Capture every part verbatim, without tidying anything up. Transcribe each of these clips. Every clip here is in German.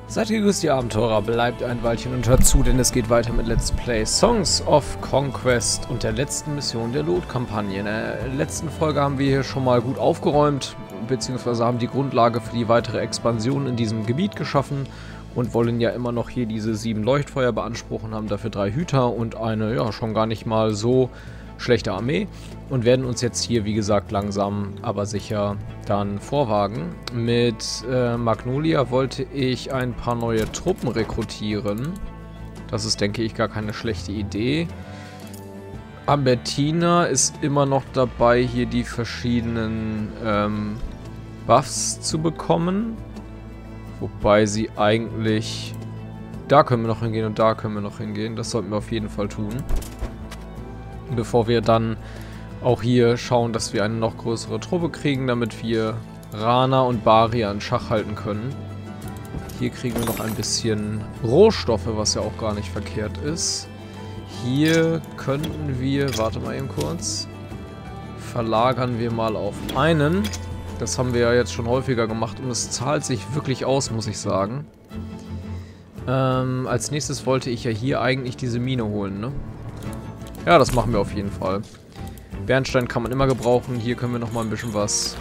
Seid gegrüßt, ihr Abenteurer, bleibt ein Weilchen und hört zu, denn es geht weiter mit Let's Play Songs of Conquest und der letzten Mission der Lot-Kampagne. In der letzten Folge haben wir hier schon mal gut aufgeräumt, beziehungsweise haben die Grundlage für die weitere Expansion in diesem Gebiet geschaffen und wollen ja immer noch hier diese sieben Leuchtfeuer beanspruchen, haben dafür drei Hüter und eine, ja, schon gar nicht mal so schlechte Armee und werden uns jetzt hier, wie gesagt, langsam, aber sicher dann vorwagen. Mit äh, Magnolia wollte ich ein paar neue Truppen rekrutieren. Das ist, denke ich, gar keine schlechte Idee. Albertina ist immer noch dabei, hier die verschiedenen ähm, Buffs zu bekommen. Wobei sie eigentlich... Da können wir noch hingehen und da können wir noch hingehen. Das sollten wir auf jeden Fall tun. Bevor wir dann auch hier schauen, dass wir eine noch größere Truppe kriegen, damit wir Rana und Baria in Schach halten können. Hier kriegen wir noch ein bisschen Rohstoffe, was ja auch gar nicht verkehrt ist. Hier könnten wir, warte mal eben kurz, verlagern wir mal auf einen. Das haben wir ja jetzt schon häufiger gemacht und es zahlt sich wirklich aus, muss ich sagen. Ähm, als nächstes wollte ich ja hier eigentlich diese Mine holen, ne? Ja, das machen wir auf jeden Fall. Bernstein kann man immer gebrauchen. Hier können wir nochmal ein bisschen was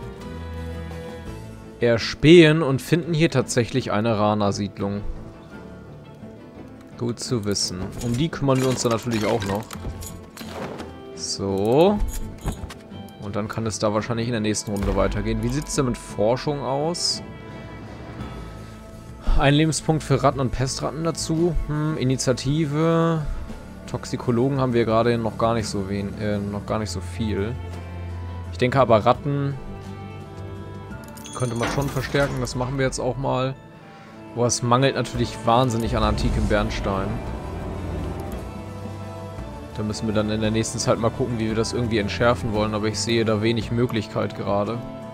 erspähen und finden hier tatsächlich eine Rana-Siedlung. Gut zu wissen. Um die kümmern wir uns dann natürlich auch noch. So. Und dann kann es da wahrscheinlich in der nächsten Runde weitergehen. Wie sieht es denn mit Forschung aus? Ein Lebenspunkt für Ratten und Pestratten dazu. Hm, Initiative... Toxikologen haben wir gerade noch gar nicht so wen, äh, noch gar nicht so viel. Ich denke aber Ratten könnte man schon verstärken. Das machen wir jetzt auch mal. Boah, es mangelt natürlich wahnsinnig an antikem Bernstein. Da müssen wir dann in der nächsten Zeit mal gucken, wie wir das irgendwie entschärfen wollen. Aber ich sehe da wenig Möglichkeit gerade.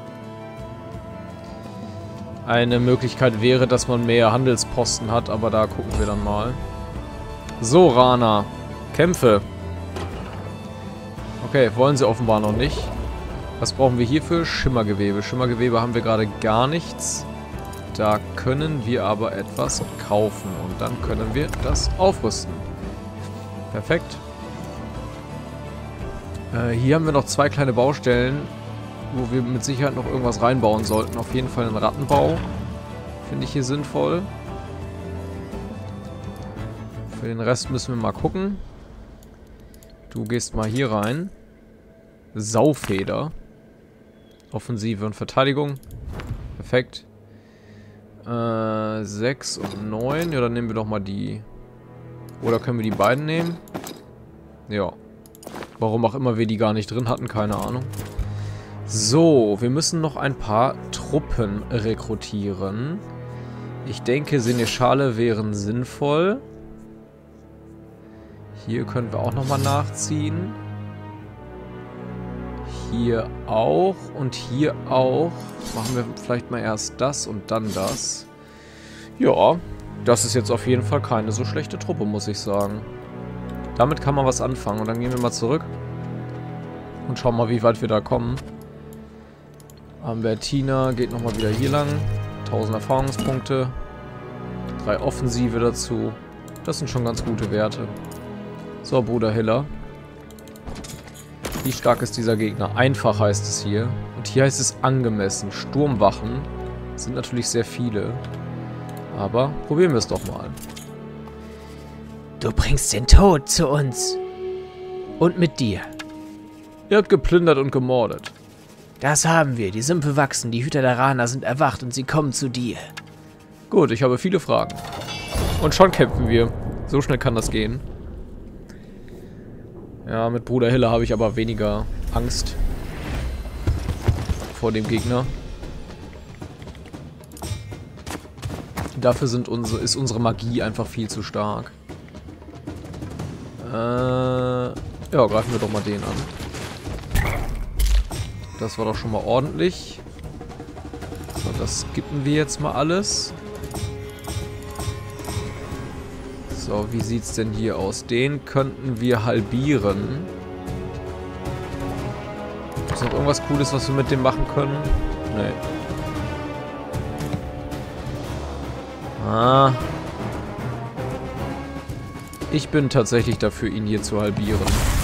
Eine Möglichkeit wäre, dass man mehr Handelsposten hat, aber da gucken wir dann mal. So, Rana. Kämpfe. Okay, wollen sie offenbar noch nicht. Was brauchen wir hierfür? Schimmergewebe. Schimmergewebe haben wir gerade gar nichts. Da können wir aber etwas kaufen. Und dann können wir das aufrüsten. Perfekt. Äh, hier haben wir noch zwei kleine Baustellen, wo wir mit Sicherheit noch irgendwas reinbauen sollten. Auf jeden Fall einen Rattenbau. Finde ich hier sinnvoll. Für den Rest müssen wir mal gucken. Du gehst mal hier rein. Saufeder. Offensive und Verteidigung. Perfekt. Äh, sechs und neun. Ja, dann nehmen wir doch mal die. Oder können wir die beiden nehmen? Ja. Warum auch immer wir die gar nicht drin hatten, keine Ahnung. So, wir müssen noch ein paar Truppen rekrutieren. Ich denke, Seneschale wären sinnvoll. Hier können wir auch nochmal nachziehen. Hier auch und hier auch. Machen wir vielleicht mal erst das und dann das. Ja, das ist jetzt auf jeden Fall keine so schlechte Truppe, muss ich sagen. Damit kann man was anfangen. Und dann gehen wir mal zurück. Und schauen mal, wie weit wir da kommen. Albertina geht nochmal wieder hier lang. tausend Erfahrungspunkte. Drei Offensive dazu. Das sind schon ganz gute Werte. So, Bruder Hiller. Wie stark ist dieser Gegner? Einfach heißt es hier. Und hier heißt es angemessen. Sturmwachen sind natürlich sehr viele. Aber probieren wir es doch mal. Du bringst den Tod zu uns. Und mit dir. Ihr habt geplündert und gemordet. Das haben wir. Die Sümpfe wachsen. Die Hüter der Rana sind erwacht und sie kommen zu dir. Gut, ich habe viele Fragen. Und schon kämpfen wir. So schnell kann das gehen. Ja, mit Bruder Hiller habe ich aber weniger Angst vor dem Gegner. Dafür sind unsere, ist unsere Magie einfach viel zu stark. Äh, ja, greifen wir doch mal den an. Das war doch schon mal ordentlich. So, das skippen wir jetzt mal alles. So, wie sieht's denn hier aus? Den könnten wir halbieren. Ist noch irgendwas Cooles, was wir mit dem machen können? Nee. Ah. Ich bin tatsächlich dafür, ihn hier zu halbieren.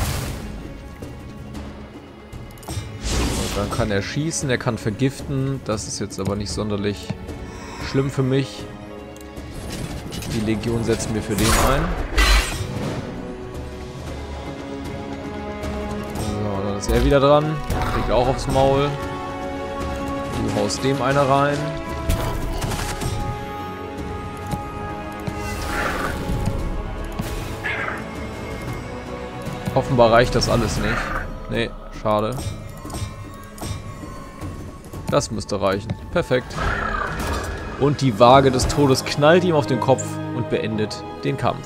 Und dann kann er schießen, er kann vergiften. Das ist jetzt aber nicht sonderlich schlimm für mich. Die Legion setzen wir für den ein. So, dann ist er wieder dran. Kriegt auch aufs Maul. Du haust dem eine rein. Offenbar reicht das alles nicht. Nee, schade. Das müsste reichen. Perfekt. Und die Waage des Todes knallt ihm auf den Kopf und beendet den Kampf.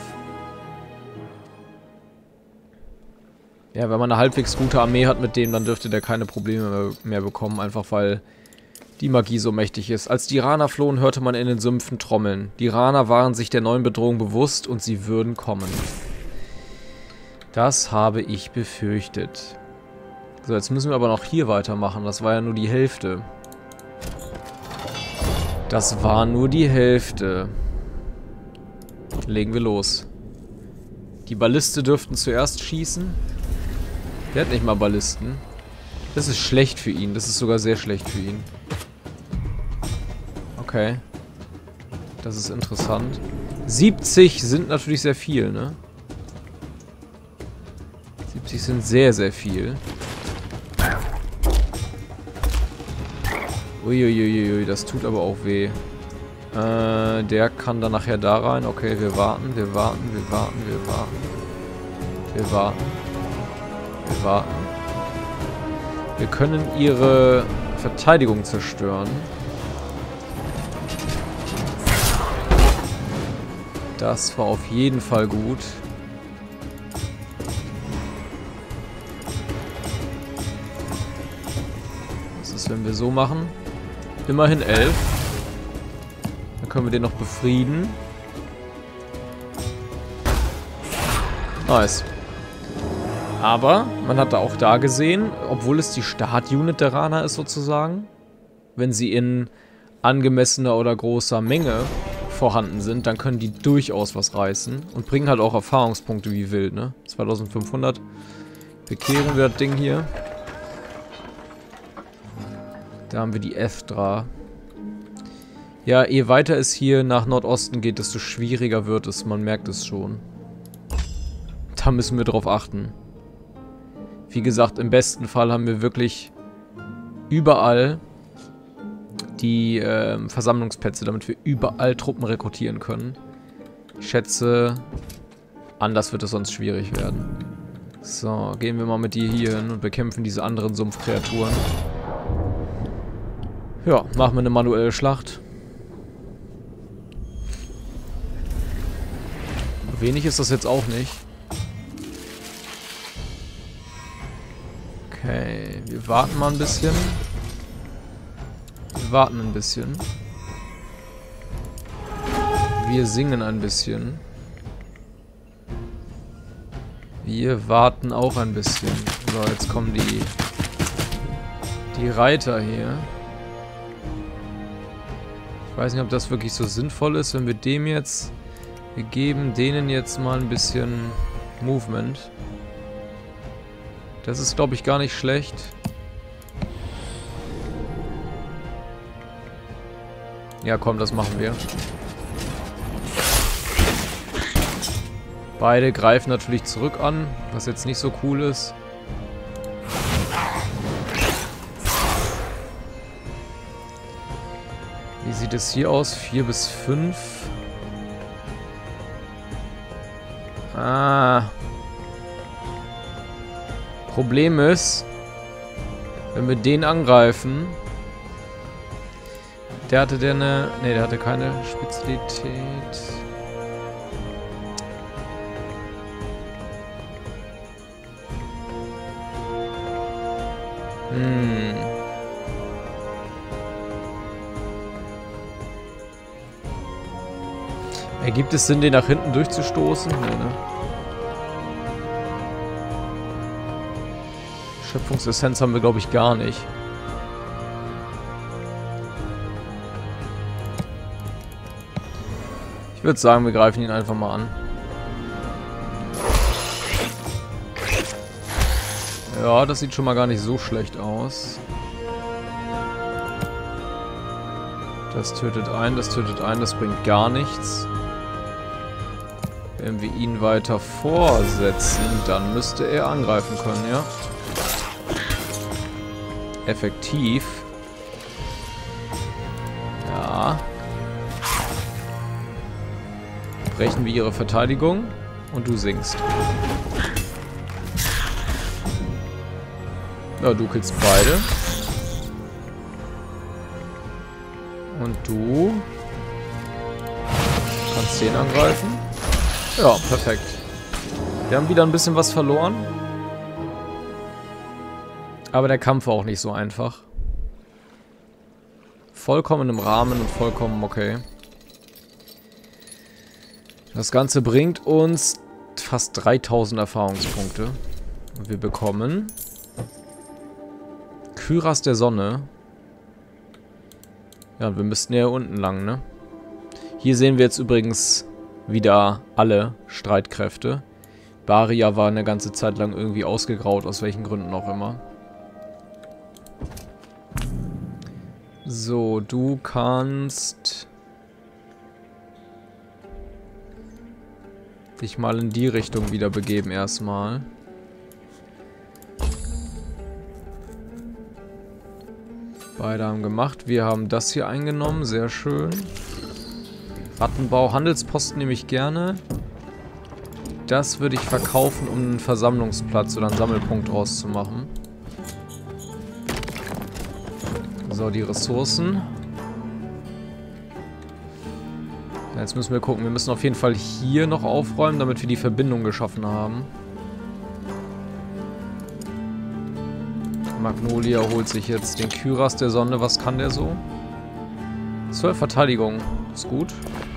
Ja, wenn man eine halbwegs gute Armee hat mit dem, dann dürfte der keine Probleme mehr bekommen. Einfach weil die Magie so mächtig ist. Als die Iraner flohen, hörte man in den Sümpfen trommeln. Die Iraner waren sich der neuen Bedrohung bewusst und sie würden kommen. Das habe ich befürchtet. So, jetzt müssen wir aber noch hier weitermachen. Das war ja nur die Hälfte. Das war nur die Hälfte. Legen wir los. Die Balliste dürften zuerst schießen. Der hat nicht mal Ballisten. Das ist schlecht für ihn. Das ist sogar sehr schlecht für ihn. Okay. Das ist interessant. siebzig sind natürlich sehr viel, ne? siebzig sind sehr, sehr viel. Uiuiuiui, das tut aber auch weh. Äh, der kann dann nachher da rein. Okay, wir warten, wir warten, wir warten, wir warten. Wir warten. Wir warten. Wir können ihre Verteidigung zerstören. Das war auf jeden Fall gut. Was ist, wenn wir so machen? Immerhin elf. Dann können wir den noch befrieden. Nice. Aber man hat da auch da gesehen, obwohl es die Startunit der Rana ist sozusagen, wenn sie in angemessener oder großer Menge vorhanden sind, dann können die durchaus was reißen und bringen halt auch Erfahrungspunkte wie wild, ne? zweitausendfünfhundert. Bekehren wir das Ding hier. Da haben wir die Eftra. Ja, je weiter es hier nach Nordosten geht, desto schwieriger wird es. Man merkt es schon. Da müssen wir drauf achten. Wie gesagt, im besten Fall haben wir wirklich überall die äh, Versammlungsplätze, damit wir überall Truppen rekrutieren können. Ich schätze, anders wird es sonst schwierig werden. So, gehen wir mal mit dir hier hin und bekämpfen diese anderen Sumpfkreaturen. Ja, machen wir eine manuelle Schlacht. Wenig ist das jetzt auch nicht. Okay, wir warten mal ein bisschen. Wir warten ein bisschen. Wir singen ein bisschen. Wir warten auch ein bisschen. So, jetzt kommen die, die Reiter hier. Ich weiß nicht, ob das wirklich so sinnvoll ist, wenn wir dem jetzt... Wir geben denen jetzt mal ein bisschen Movement. Das ist, glaube ich, gar nicht schlecht. Ja, komm, das machen wir. Beide greifen natürlich zurück an, was jetzt nicht so cool ist. Wie sieht es hier aus? vier bis fünf. Ah. Problem ist, wenn wir den angreifen. Der hatte der eine... Ne, der hatte keine Spezialität. Hm. Ergibt es Sinn, den nach hinten durchzustoßen? Nee, ne? Schöpfungsessenz haben wir, glaube ich, gar nicht. würde sagen, wir greifen ihn einfach mal an. Ja, das sieht schon mal gar nicht so schlecht aus. Das tötet ein, das tötet ein, das bringt gar nichts. Wenn wir ihn weiter vorsetzen, dann müsste er angreifen können, ja? Effektiv. Ja. Brechen wir ihre Verteidigung und du sinkst. Ja, du killst beide. Und du kannst den angreifen. Ja, perfekt. Wir haben wieder ein bisschen was verloren. Aber der Kampf war auch nicht so einfach. Vollkommen im Rahmen und vollkommen okay. Das Ganze bringt uns fast dreitausend Erfahrungspunkte. Und wir bekommen Kyras der Sonne. Ja, wir müssten ja unten lang, ne? Hier sehen wir jetzt übrigens wieder alle Streitkräfte. Baria war eine ganze Zeit lang irgendwie ausgegraut, aus welchen Gründen auch immer. So, du kannst dich mal in die Richtung wieder begeben erstmal. Beide haben gemacht. Wir haben das hier eingenommen. Sehr schön. Rattenbau. Handelsposten nehme ich gerne. Das würde ich verkaufen, um einen Versammlungsplatz oder einen Sammelpunkt draus zu machen. So, die Ressourcen. Jetzt müssen wir gucken. Wir müssen auf jeden Fall hier noch aufräumen, damit wir die Verbindung geschaffen haben. Magnolia holt sich jetzt den Kyras der Sonne. Was kann der so? zwölf Verteidigung. Ist gut.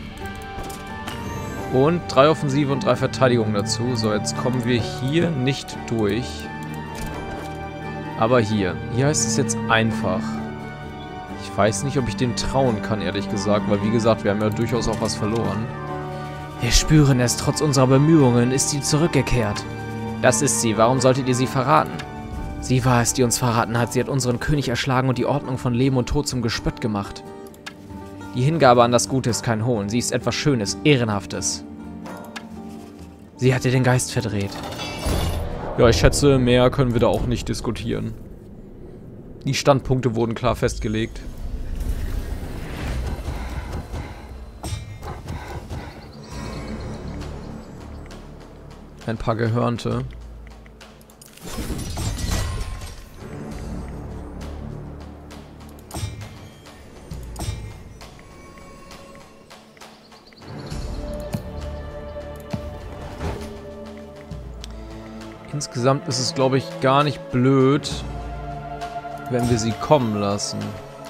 Und drei Offensive und drei Verteidigung dazu. So, jetzt kommen wir hier nicht durch. Aber hier. Hier heißt es jetzt einfach. Ich weiß nicht, ob ich dem trauen kann, ehrlich gesagt. Weil, wie gesagt, wir haben ja durchaus auch was verloren. Wir spüren es. Trotz unserer Bemühungen ist sie zurückgekehrt. Das ist sie. Warum solltet ihr sie verraten? Sie war es, die uns verraten hat. Sie hat unseren König erschlagen und die Ordnung von Leben und Tod zum Gespött gemacht. Die Hingabe an das Gute ist kein Hohn. Sie ist etwas Schönes, Ehrenhaftes. Sie hat dir den Geist verdreht. Ja, ich schätze, mehr können wir da auch nicht diskutieren. Die Standpunkte wurden klar festgelegt. Ein paar Gehörnte. Insgesamt ist es, glaube ich, gar nicht blöd, wenn wir sie kommen lassen.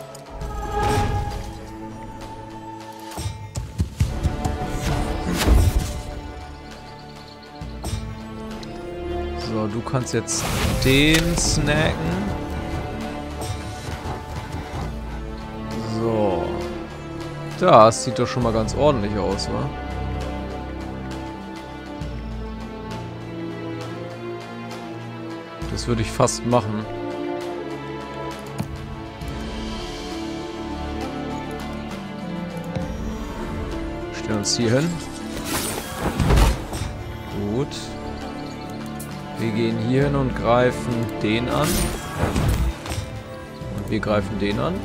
So, du kannst jetzt den snacken. So. Das sieht doch schon mal ganz ordentlich aus, wa? Das würde ich fast machen. Stellen uns hier hin. Gut. Wir gehen hier hin und greifen den an. Und wir greifen den an.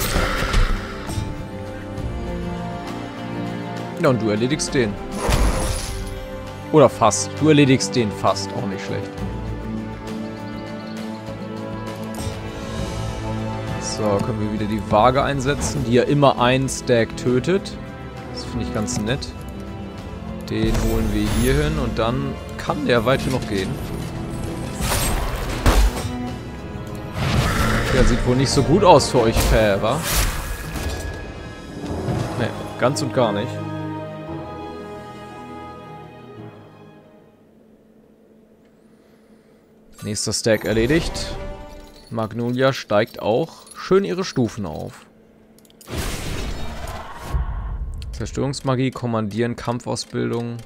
Ja, und du erledigst den. Oder fast. Du erledigst den fast. Auch nicht schlecht. So, können wir wieder die Waage einsetzen, die ja immer einen Stack tötet. Das finde ich ganz nett. Den holen wir hier hin und dann kann der weit genug gehen. Der sieht wohl nicht so gut aus für euch, Fä, wa? Ne, ganz und gar nicht. Nächster Stack erledigt. Magnolia steigt auch schön ihre Stufen auf. Zerstörungsmagie, Kommandieren, Kampfausbildung.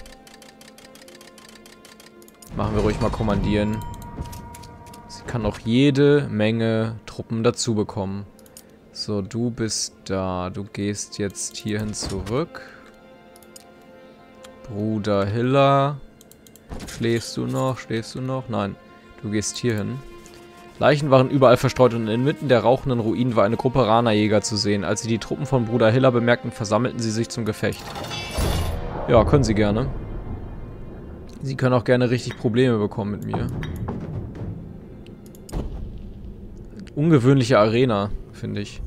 Machen wir ruhig mal Kommandieren. Sie kann auch jede Menge Truppen dazu bekommen. So, du bist da. Du gehst jetzt hierhin zurück. Bruder Hiller. Schläfst du noch? Schläfst du noch? Nein. Du gehst hierhin. Leichen waren überall verstreut und inmitten der rauchenden Ruinen war eine Gruppe Rana-Jäger zu sehen. Als sie die Truppen von Bruder Hiller bemerkten, versammelten sie sich zum Gefecht. Ja, können sie gerne. Sie können auch gerne richtig Probleme bekommen mit mir. Ungewöhnliche Arena, finde ich.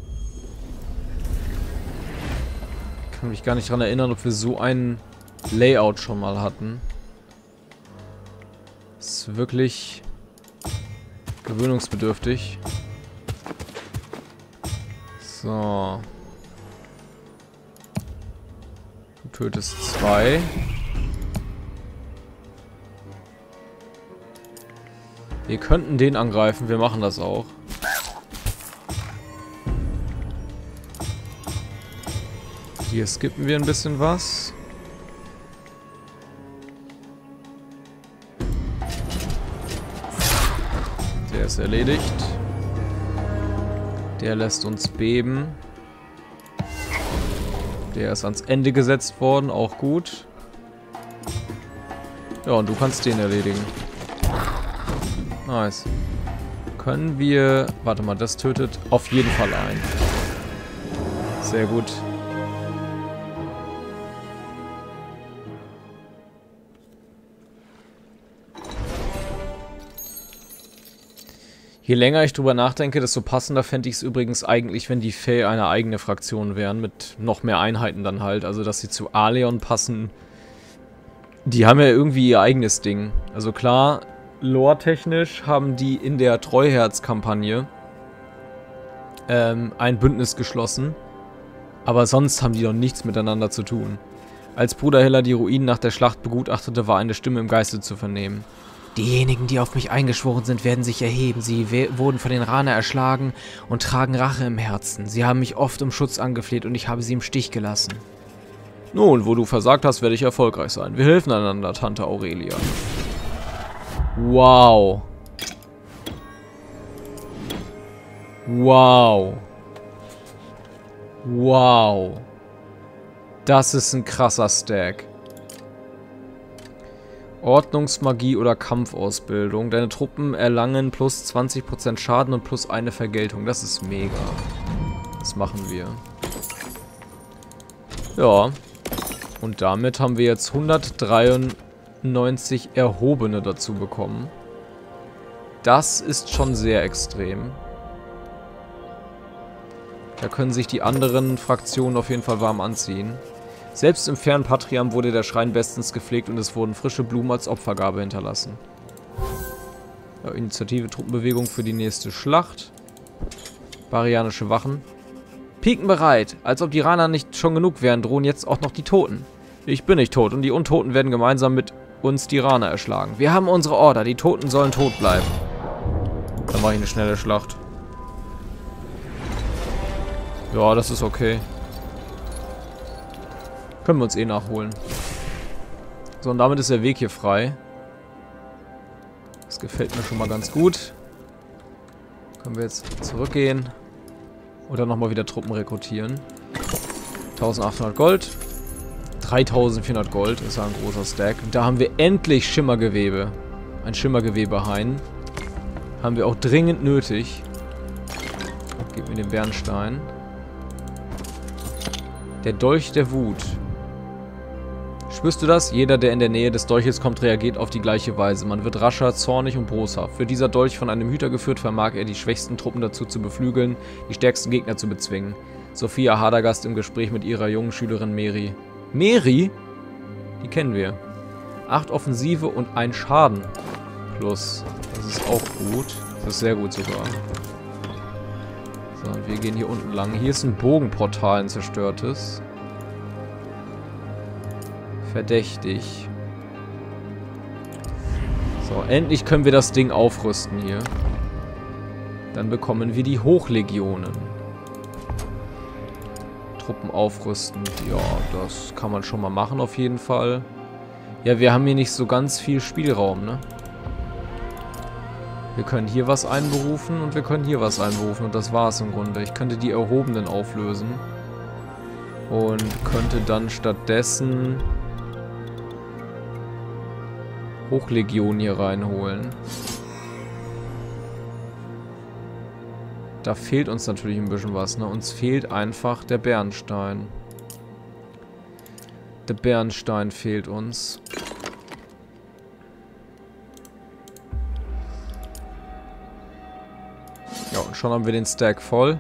Ich kann mich gar nicht daran erinnern, ob wir so ein Layout schon mal hatten. Ist wirklich gewöhnungsbedürftig. So. Du tötest zwei. Wir könnten den angreifen, wir machen das auch. Hier skippen wir ein bisschen was. Der ist erledigt. Der lässt uns beben. Der ist ans Ende gesetzt worden, auch gut. Ja, und du kannst den erledigen. Nice. Können wir... Warte mal, das tötet auf jeden Fall ein. Sehr gut. Je länger ich drüber nachdenke, desto passender fände ich es übrigens eigentlich, wenn die Fae eine eigene Fraktion wären, mit noch mehr Einheiten dann halt. Also, dass sie zu Aleon passen. Die haben ja irgendwie ihr eigenes Ding. Also klar, lore-technisch haben die in der Treuherz-Kampagne ähm, ein Bündnis geschlossen. Aber sonst haben die doch nichts miteinander zu tun. Als Bruder Hiller die Ruinen nach der Schlacht begutachtete, war eine Stimme im Geiste zu vernehmen. Diejenigen, die auf mich eingeschworen sind, werden sich erheben. Sie we wurden von den Rana erschlagen und tragen Rache im Herzen. Sie haben mich oft um Schutz angefleht und ich habe sie im Stich gelassen. Nun, wo du versagt hast, werde ich erfolgreich sein. Wir helfen einander, Tante Aurelia. Wow. Wow. Wow. Das ist ein krasser Stack. Ordnungsmagie oder Kampfausbildung. Deine Truppen erlangen plus zwanzig Prozent Schaden und plus eine Vergeltung. Das ist mega. Das machen wir. Ja. Und damit haben wir jetzt hundertdreiundneunzig Erhobene dazu bekommen. Das ist schon sehr extrem. Da können sich die anderen Fraktionen auf jeden Fall warm anziehen. Selbst im fernen Patriam wurde der Schrein bestens gepflegt und es wurden frische Blumen als Opfergabe hinterlassen. Ja, Initiative, Truppenbewegung für die nächste Schlacht. Barianische Wachen. Piken bereit. Als ob die Rana nicht schon genug wären, drohen jetzt auch noch die Toten. Ich bin nicht tot und die Untoten werden gemeinsam mit uns die Rana erschlagen. Wir haben unsere Order. Die Toten sollen tot bleiben. Dann mache ich eine schnelle Schlacht. Ja, das ist okay. Können wir uns eh nachholen. So, und damit ist der Weg hier frei. Das gefällt mir schon mal ganz gut. Können wir jetzt zurückgehen. Oder nochmal wieder Truppen rekrutieren. eintausendachthundert Gold. dreitausendvierhundert Gold ist ja ein großer Stack. Und da haben wir endlich Schimmergewebe. Ein Schimmergewebehain. Haben wir auch dringend nötig. Gib mir den Bernstein. Der Dolch der Wut. Spürst du das? Jeder, der in der Nähe des Dolches kommt, reagiert auf die gleiche Weise. Man wird rascher, zornig und boshaft. Wird dieser Dolch von einem Hüter geführt, vermag er die schwächsten Truppen dazu zu beflügeln, die stärksten Gegner zu bezwingen. Sophia Hadagast im Gespräch mit ihrer jungen Schülerin Meri. Meri? Die kennen wir. Acht Offensive und ein Schaden. Plus. Das ist auch gut. Das ist sehr gut sogar. So, und wir gehen hier unten lang. Hier ist ein Bogenportal, ein zerstörtes. Verdächtig. So, endlich können wir das Ding aufrüsten hier. Dann bekommen wir die Hochlegionen. Truppen aufrüsten. Ja, das kann man schon mal machen auf jeden Fall. Ja, wir haben hier nicht so ganz viel Spielraum, ne? Wir können hier was einberufen und wir können hier was einberufen und das war es im Grunde. Ich könnte die Erhobenen auflösen und könnte dann stattdessen Hochlegion hier reinholen. Da fehlt uns natürlich ein bisschen was, ne? Uns fehlt einfach der Bernstein. Der Bernstein fehlt uns. Ja, und schon haben wir den Stack voll.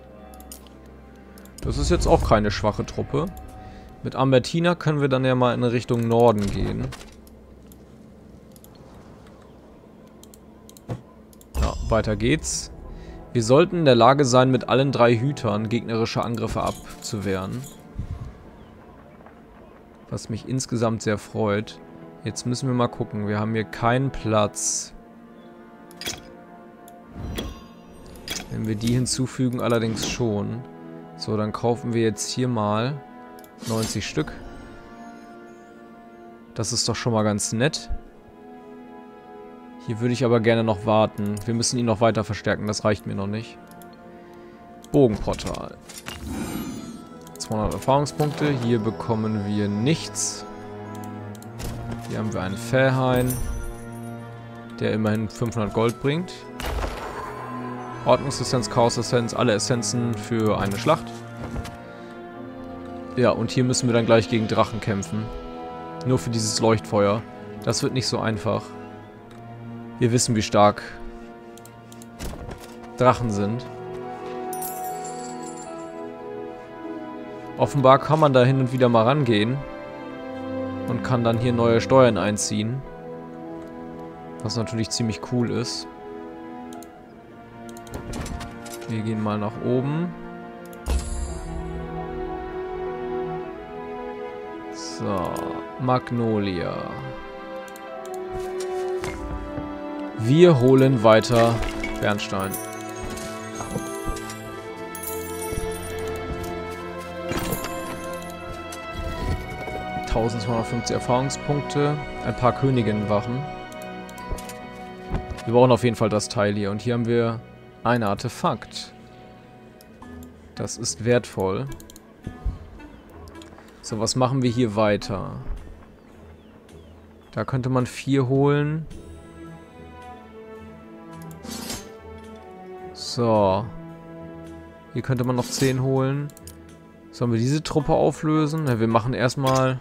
Das ist jetzt auch keine schwache Truppe. Mit Ambertina können wir dann ja mal in Richtung Norden gehen. Ja, weiter geht's. Wir sollten in der Lage sein, mit allen drei Hütern gegnerische Angriffe abzuwehren. Was mich insgesamt sehr freut. Jetzt müssen wir mal gucken. Wir haben hier keinen Platz. Wenn wir die hinzufügen, allerdings schon. So, dann kaufen wir jetzt hier mal neunzig Stück. Das ist doch schon mal ganz nett. Hier würde ich aber gerne noch warten. Wir müssen ihn noch weiter verstärken, das reicht mir noch nicht. Bogenportal. zweihundert Erfahrungspunkte. Hier bekommen wir nichts. Hier haben wir einen Fährhain, der immerhin fünfhundert Gold bringt. Ordnungsessenz, Chaos-Essenz, alle Essenzen für eine Schlacht. Ja, und hier müssen wir dann gleich gegen Drachen kämpfen. Nur für dieses Leuchtfeuer. Das wird nicht so einfach. Wir wissen, wie stark Drachen sind. Offenbar kann man da hin und wieder mal rangehen. Und kann dann hier neue Steuern einziehen. Was natürlich ziemlich cool ist. Wir gehen mal nach oben. So, Magnolia. Wir holen weiter Bernstein. eintausendzweihundertfünfzig Erfahrungspunkte. Ein paar Königinnenwachen. Wir brauchen auf jeden Fall das Teil hier. Und hier haben wir ein Artefakt. Das ist wertvoll. So, was machen wir hier weiter? Da könnte man vier holen. So. Hier könnte man noch zehn holen. Sollen wir diese Truppe auflösen? Ja, wir machen erstmal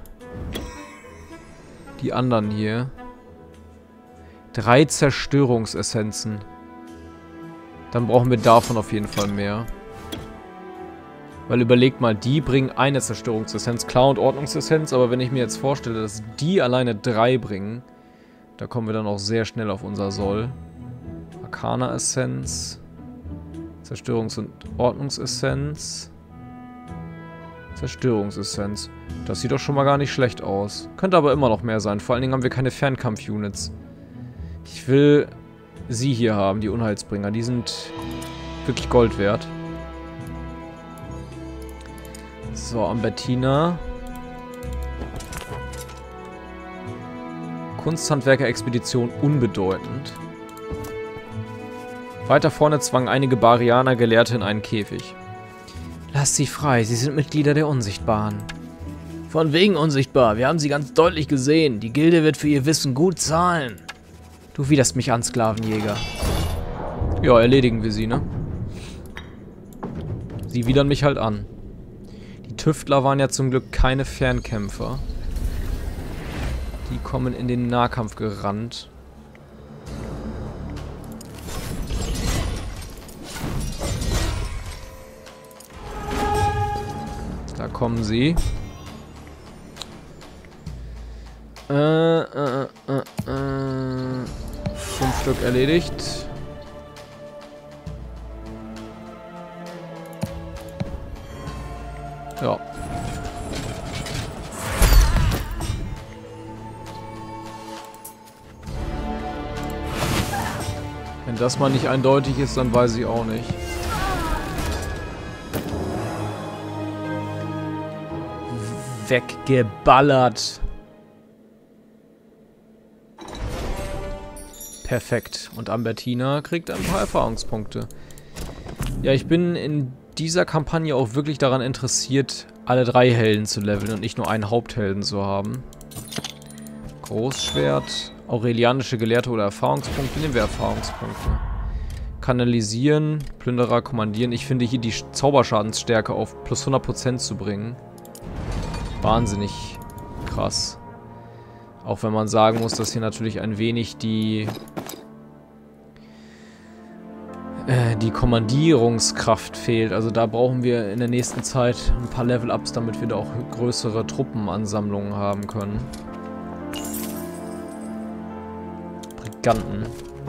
die anderen hier. Drei Zerstörungsessenzen. Dann brauchen wir davon auf jeden Fall mehr. Weil überlegt mal, die bringen eine Zerstörungsessenz, klar, und Ordnungsessenz, aber wenn ich mir jetzt vorstelle, dass die alleine drei bringen, da kommen wir dann auch sehr schnell auf unser Soll. Arcana-Essenz, Zerstörungs- und Ordnungsessenz, Zerstörungsessenz. Das sieht doch schon mal gar nicht schlecht aus. Könnte aber immer noch mehr sein, vor allen Dingen haben wir keine Fernkampf-Units. Ich will sie hier haben, die Unheilsbringer, die sind wirklich Gold wert. So, Ambertina. Kunsthandwerker-Expedition unbedeutend. Weiter vorne zwangen einige Barianer Gelehrte in einen Käfig. Lasst sie frei, sie sind Mitglieder der Unsichtbaren. Von wegen unsichtbar, wir haben sie ganz deutlich gesehen. Die Gilde wird für ihr Wissen gut zahlen. Du widerst mich an, Sklavenjäger. Ja, erledigen wir sie, ne? Sie widern mich halt an. Die Tüftler waren ja zum Glück keine Fernkämpfer. Die kommen in den Nahkampf gerannt. Da kommen sie. Äh, äh, äh, äh. Fünf Stück erledigt. Ja. Wenn das mal nicht eindeutig ist, dann weiß ich auch nicht. geballert. Perfekt. Und Ambertina kriegt ein paar Erfahrungspunkte. Ja, ich bin in dieser Kampagne auch wirklich daran interessiert, alle drei Helden zu leveln und nicht nur einen Haupthelden zu haben. Großschwert, Aurelianische Gelehrte oder Erfahrungspunkte. Nehmen wir Erfahrungspunkte. Kanalisieren, Plünderer, kommandieren. Ich finde hier die Zauberschadensstärke auf plus hundert Prozent zu bringen. Wahnsinnig krass. Auch wenn man sagen muss, dass hier natürlich ein wenig die äh, die Kommandierungskraft fehlt. Also da brauchen wir in der nächsten Zeit ein paar Level-Ups, damit wir da auch größere Truppenansammlungen haben können. Briganten.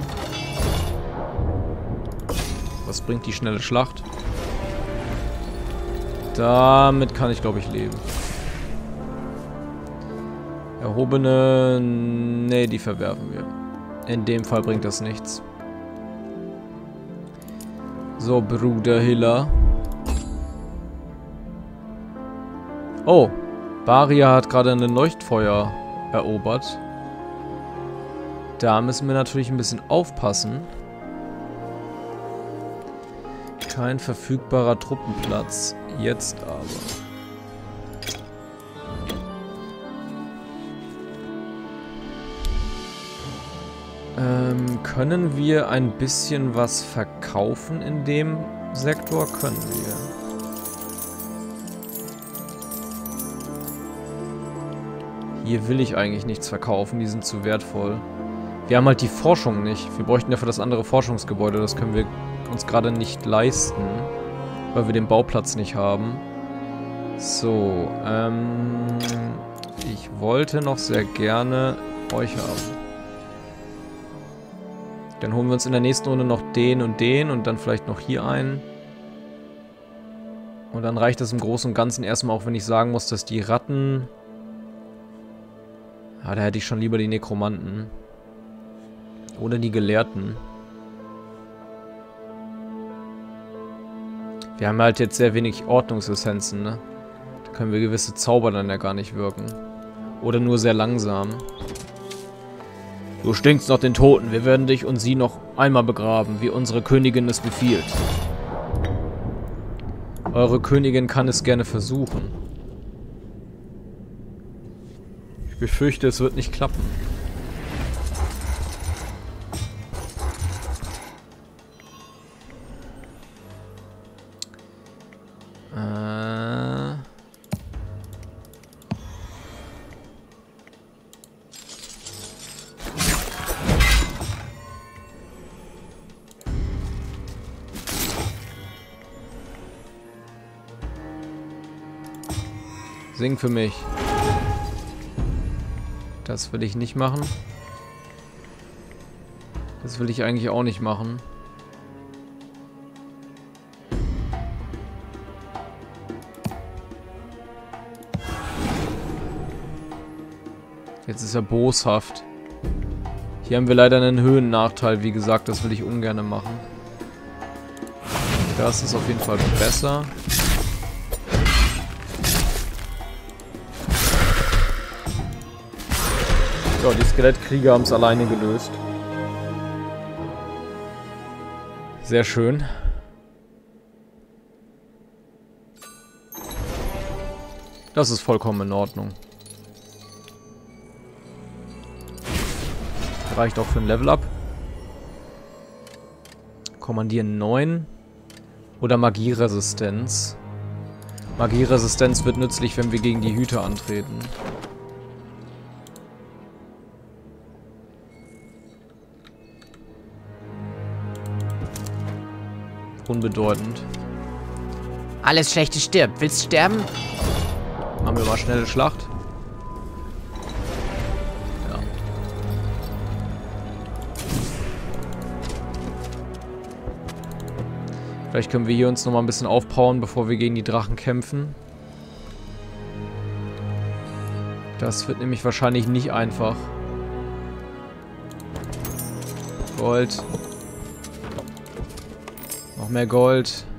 Was bringt die schnelle Schlacht? Damit kann ich, glaube ich, leben. Erhobene... Nee, die verwerfen wir. In dem Fall bringt das nichts. So, Bruder Hiller. Oh, Baria hat gerade ein Leuchtfeuer erobert. Da müssen wir natürlich ein bisschen aufpassen. Kein verfügbarer Truppenplatz. Jetzt aber. Ähm, können wir ein bisschen was verkaufen in dem Sektor? Können wir. Hier will ich eigentlich nichts verkaufen, die sind zu wertvoll. Wir haben halt die Forschung nicht. Wir bräuchten ja für das andere Forschungsgebäude, das können wir uns gerade nicht leisten, weil wir den Bauplatz nicht haben. So, ähm, ich wollte noch sehr gerne euch haben. Dann holen wir uns in der nächsten Runde noch den und den und dann vielleicht noch hier einen. Und dann reicht das im Großen und Ganzen erstmal, auch wenn ich sagen muss, dass die Ratten... Ja, da hätte ich schon lieber die Nekromanten. Oder die Gelehrten. Wir haben halt jetzt sehr wenig Ordnungsessenzen, ne? Da können wir gewisse Zauber dann ja gar nicht wirken. Oder nur sehr langsam. Du stinkst nach den Toten. Wir werden dich und sie noch einmal begraben, wie unsere Königin es befiehlt. Eure Königin kann es gerne versuchen. Ich befürchte, es wird nicht klappen. Äh... Sing für mich. Das will ich nicht machen. Das will ich eigentlich auch nicht machen. Jetzt ist er boshaft. Hier haben wir leider einen Höhennachteil. Wie gesagt, das will ich ungern machen. Das ist auf jeden Fall besser. Ja, die Skelettkrieger haben es alleine gelöst. Sehr schön. Das ist vollkommen in Ordnung. Reicht auch für ein Level-Up. Kommandieren neun. Oder Magieresistenz. Magieresistenz wird nützlich, wenn wir gegen die Hüter antreten. Unbedeutend. Alles Schlechte stirbt. Willst sterben? Machen wir mal schnelle Schlacht. Ja. Vielleicht können wir hier uns noch mal ein bisschen aufpowern, bevor wir gegen die Drachen kämpfen. Das wird nämlich wahrscheinlich nicht einfach. Gold. Noch mehr Gold.